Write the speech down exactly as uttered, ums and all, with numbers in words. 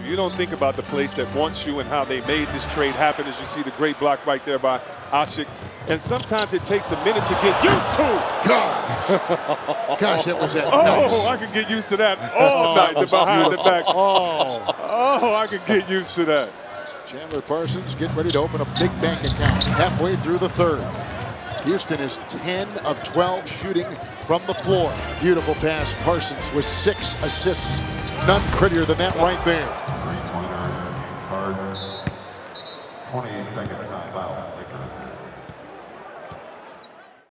You don't think about the place that wants you and how they made this trade happen, as you see the great block right there by Ashik. And sometimes it takes a minute to get used to. God. Gosh, it was that Oh, nice. I can get used to that all night, the behind the back. Oh. Oh, I can get used to that. Chandler Parsons getting ready to open a big bank account halfway through the third. Houston is ten of twelve shooting from the floor. Beautiful pass. Parsons with six assists. None prettier than that right there. Three-pointer, charge, twenty-second timeout.